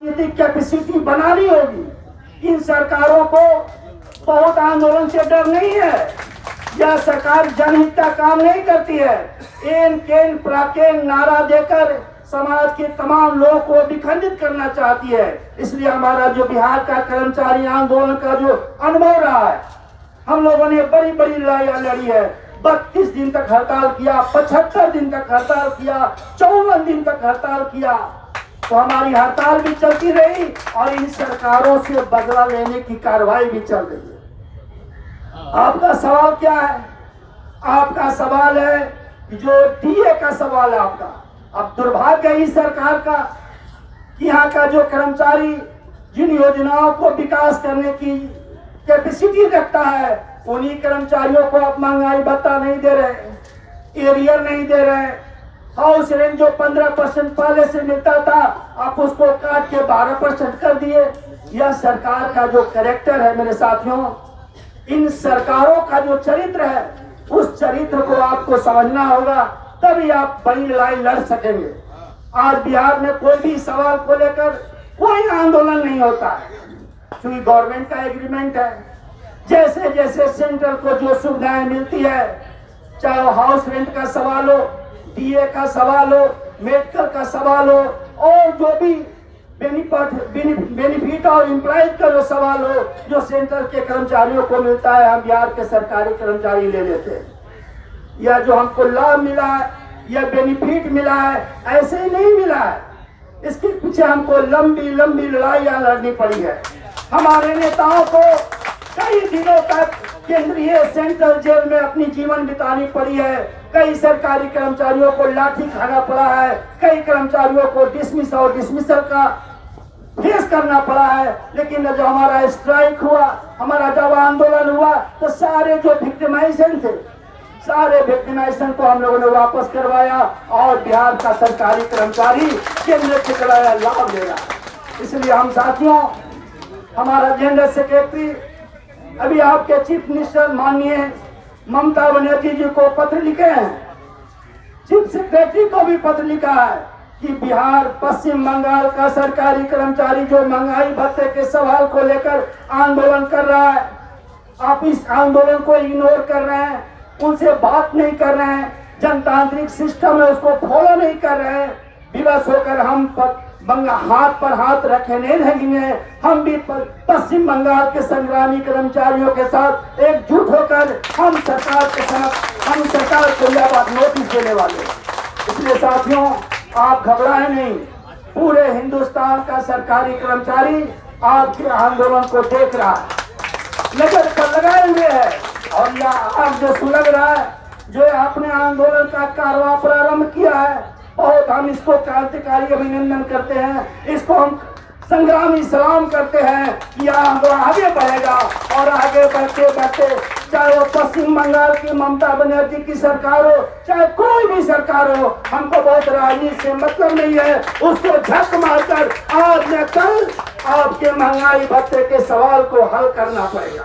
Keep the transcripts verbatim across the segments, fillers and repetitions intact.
Capacity बनानी होगी। इन सरकारों को बहुत आंदोलन से डर नहीं है। यह सरकार जनहित का काम नहीं करती है। एन केन प्राकेन नारा देकर समाज के तमाम लोगों को विखंडित करना चाहती है। इसलिए हमारा जो बिहार का कर्मचारी आंदोलन का जो अनुभव रहा है, हम लोगों ने बड़ी बड़ी लड़ाइयां लड़ी है। बत्तीस दिन तक हड़ताल किया, पचहत्तर दिन तक हड़ताल किया, चौवन दिन तक हड़ताल किया, तो हमारी हड़ताल भी चलती रही और इन सरकारों से बदला लेने की कार्रवाई भी चल रही है। आपका सवाल क्या है? आपका सवाल है जो डीए का सवाल है आपका। अब दुर्भाग्य है इस सरकार का कि यहाँ का जो कर्मचारी जिन योजनाओं को विकास करने की कैपेसिटी रखता है, उन्हीं कर्मचारियों को आप महंगाई भत्ता नहीं दे रहे, एरियर नहीं दे रहे, हाउस रेंट जो पंद्रह परसेंट पहले से मिलता था आप उसको काट के बारह परसेंट कर दिए। यह सरकार का जो कैरेक्टर है मेरे साथियों, इन सरकारों का जो चरित्र है, उस चरित्र को आपको समझना होगा, तभी आप बड़ी लड़ाई लड़ सकेंगे। आज बिहार में कोई भी सवाल को लेकर कोई आंदोलन नहीं होता है, क्योंकि गवर्नमेंट का एग्रीमेंट है। जैसे जैसे सेंट्रल को जो सुविधाएं मिलती है, चाहे हाउस रेंट का सवाल हो, डीए का सवाल हो, मेडिकल का सवाल हो, और जो भी बेनिफिट बेनिफिट और एम्प्लॉयज का जो सवाल हो, जो सेंट्रल के कर्मचारियों को मिलता है, हम बिहार के सरकारी कर्मचारी ले लेते हैं। या जो हमको लाभ मिला है या बेनिफिट मिला है, ऐसे ही नहीं मिला है। इसके पीछे हमको लंबी लंबी लड़ाइयां लड़नी पड़ी है। हमारे नेताओं को कई दिनों तक केंद्रीय सेंट्रल जेल में अपनी जीवन बितानी पड़ी है। कई सरकारी कर्मचारियों को लाठी खाना पड़ा है, कई कर्मचारियों को डिसमिस और डिसमिसल का फेस करना पड़ा है। लेकिन जब हमारा स्ट्राइक हुआ, हमारा जब आंदोलन हुआ, तो सारे जो विक्टिमाइजेशन थे, सारे विक्टिमाइजेशन को हम लोगों ने वापस करवाया और बिहार का सरकारी कर्मचारी केंद्र के कराया लाभ ले रहा है। इसलिए हम साथियों, हमारा जनरल सेक्रेटरी अभी आपके चीफ मिनिस्टर माननीय ममता बनर्जी जी को पत्र लिखे हैं, चीफ सेक्रेटरी को भी पत्र लिखा है कि बिहार पश्चिम बंगाल का सरकारी कर्मचारी जो महंगाई भत्ते के सवाल को लेकर आंदोलन कर रहा है, आप इस आंदोलन को इग्नोर कर रहे हैं, उनसे बात नहीं कर रहे हैं, जनतांत्रिक सिस्टम है उसको फॉलो नहीं कर रहे हैं। विवश होकर हम बंगा हाथ पर हाथ रखे नहीं रहेंगे। हम भी पश्चिम बंगाल के संग्रामी कर्मचारियों के साथ एकजुट होकर हम सरकार के साथ हम सरकार को यह बात नोटिस देने वाले। इसलिए साथियों, आप घबराए नहीं। पूरे हिंदुस्तान का सरकारी कर्मचारी आपके आंदोलन को देख रहा है, नजर पर लगाए हुए है। और यह आज जो सुलग रहा है, जो आपने आंदोलन का कारवां प्रारंभ किया है, बहुत हम इसको क्रांतिकारी अभिनंदन करते हैं, इसको हम संग्रामी सलाम करते हैं कि यह आंदोलन आगे बढ़ेगा। और आगे बढ़ते बढ़ते चाहे वो पश्चिम बंगाल की ममता बनर्जी की सरकार हो, चाहे कोई भी सरकार हो, हमको बहुत राजनीति से मतलब नहीं है। उसको झक मारकर आज न कल आपके महंगाई भत्ते के सवाल को हल करना पड़ेगा,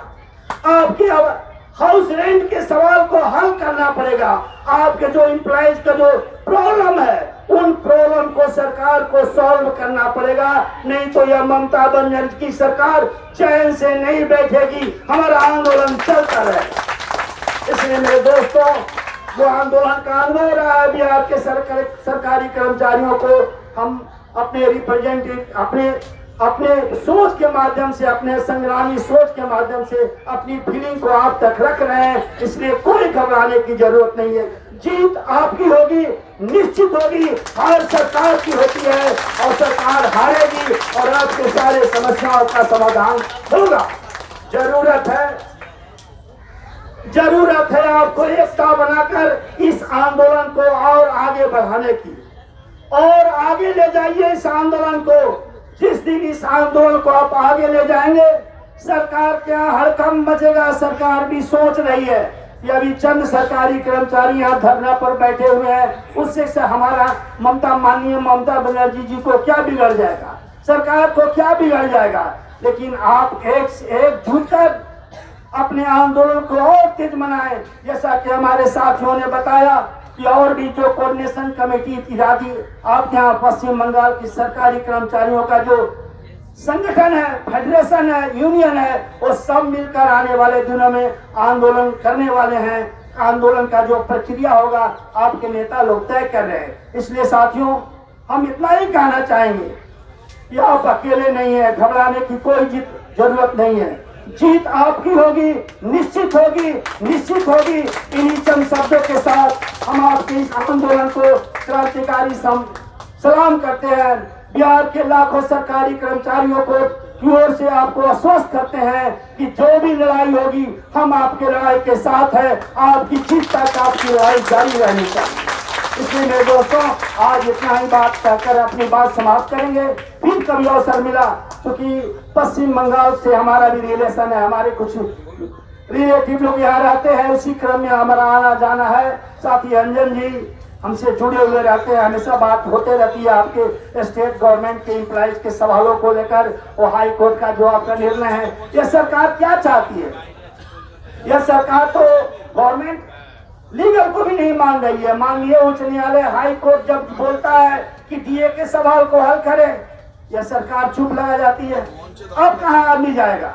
आपके हाउस रेंट के सवाल को हल करना पड़ेगा, आपके जो एम्प्लॉयज का जो प्रॉब्लम है, उन प्रॉब्लम को सरकार को सॉल्व करना पड़ेगा। नहीं तो यह ममता बनर्जी की सरकार चैन से नहीं बैठेगी, हमारा आंदोलन चलता रहे। इसलिए मेरे दोस्तों, जो आंदोलन का अनुभव रहा है बिहार के सरकारी सरकारी कर्मचारियों को, हम अपने रिप्रेजेंटेटिव अपने अपने सोच के माध्यम से, अपने संग्रामी सोच के माध्यम से अपनी फीलिंग को आप तक रख रहे हैं। इसलिए कोई घबराने की जरूरत नहीं है। जीत आपकी होगी, निश्चित होगी। हार सरकार की होती है और सरकार हारेगी और आपके सारे समस्याओं का समाधान होगा। जरूरत है जरूरत है आपको एकता बनाकर इस आंदोलन को और आगे बढ़ाने की, और आगे ले जाइए इस आंदोलन को। जिस दिन इस आंदोलन को आप आगे ले जाएंगे, सरकार के यहाँ हड़कंप मचेगा। सरकार भी सोच रही है कि अभी चंद सरकारी कर्मचारी यहाँ धरना पर बैठे हुए हैं, उससे से हमारा ममता माननीय ममता बनर्जी जी को क्या बिगड़ जाएगा, सरकार को क्या बिगड़ जाएगा। लेकिन आप एक एक जुटकर अपने आंदोलन को और तेज बनाएं। जैसा कि हमारे साथियों ने बताया कि और भी जो कोऑर्डिनेशन कमेटी इत्यादि आपके यहाँ पश्चिम बंगाल की सरकारी कर्मचारियों का जो संगठन है, फेडरेशन है, यूनियन है, वो सब मिलकर आने वाले दिनों में आंदोलन करने वाले हैं। आंदोलन का जो प्रक्रिया होगा आपके नेता लोग तय कर रहे हैं। इसलिए साथियों, हम इतना ही कहना चाहेंगे कि आप अकेले नहीं है, घबराने की कोई जीत जरूरत नहीं है। जीत आपकी होगी, निश्चित होगी, निश्चित होगी। इन्हीं चंद शब्दों के साथ हम आपके इस आंदोलन को क्रांतिकारी सलाम करते हैं। बिहार के लाखों सरकारी कर्मचारियों को की ओर से आपको आश्वस्त करते हैं कि जो भी लड़ाई होगी हम आपके लड़ाई के साथ हैं। आपकी जीत तक आपकी लड़ाई जारी रहनी चाहिए। इसलिए मेरे दोस्तों, आज इतना ही बात कहकर अपनी बात समाप्त करेंगे। फिर कभी अवसर मिला, क्योंकि पश्चिम बंगाल से हमारा भी रिलेशन है, हमारे कुछ रिलेटिव लोग यहाँ रहते हैं, उसी क्रम में हमारा आना जाना है। साथ ही अंजन जी हमसे जुड़े हुए रहते हैं, हमेशा बात होते रहती है आपके स्टेट गवर्नमेंट के एम्प्लॉइज के सवालों को लेकर। वो हाई कोर्ट का जो आपका निर्णय है, यह सरकार क्या चाहती है? यह सरकार तो गवर्नमेंट लीगल को भी नहीं मान रही है। माननीय उच्च न्यायालय हाई कोर्ट जब बोलता है कि डीए के सवाल को हल करे, यह सरकार चुप लगा जाती है। अब कहाँ आदमी जाएगा?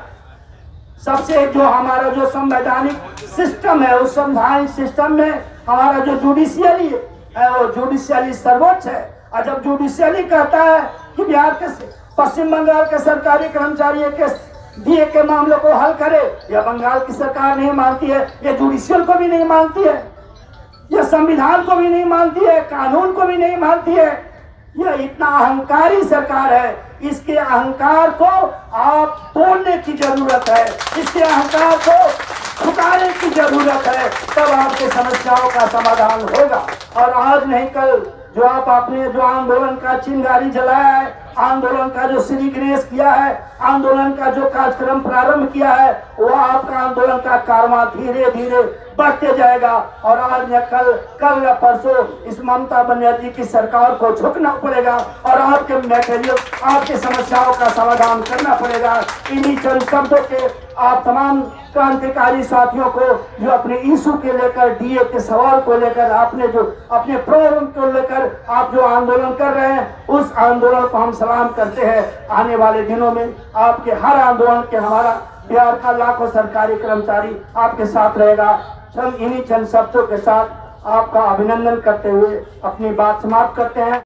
सबसे जो हमारा जो संवैधानिक सिस्टम है, उस संवैधानिक सिस्टम में हमारा जो जुडिशियरी है वो जुडिशियरी सर्वोच्च है। और जब जुडिशियरी कहता है कि बिहार के पश्चिम बंगाल के सरकारी कर्मचारियों के डीए के मामलों को हल करे, यह बंगाल की सरकार नहीं मानती है, यह जुडिशियल को भी नहीं मानती है, यह संविधान को भी नहीं मानती है, कानून को भी नहीं मानती है। यह इतना अहंकारी सरकार है। इसके अहंकार को आप तोड़ने की जरूरत है, इसके अहंकार को छुटाने की जरूरत है, तब आपके समस्याओं का समाधान होगा। और आज नहीं कल जो आप आपने जो आंदोलन का चिंगारी जलाया है, आंदोलन का जो श्री गणेश किया है, आंदोलन का जो कार्यक्रम प्रारंभ किया है, वो आपका आंदोलन का कारवां धीरे धीरे बढ़ते जाएगा। और आज या कल कल या परसों इस ममता बनर्जी की सरकार को झुकना पड़ेगा और आपके मटेरियल आपके समस्याओं का समाधान करना पड़ेगा। इन्हीं चंद शब्दों के आप तमाम क्रांतिकारी साथियों को जो अपने इशू के लेकर, डीए के सवाल को लेकर, आपने जो अपने प्रॉब्लम को लेकर आप जो आंदोलन कर रहे हैं, उस आंदोलन को हम सलाम करते हैं। आने वाले दिनों में आपके हर आंदोलन के हमारा बिहार का लाखों सरकारी कर्मचारी आपके साथ रहेगा। चंद इन्हीं चंद शब्दों के साथ आपका अभिनंदन करते हुए अपनी बात समाप्त करते हैं।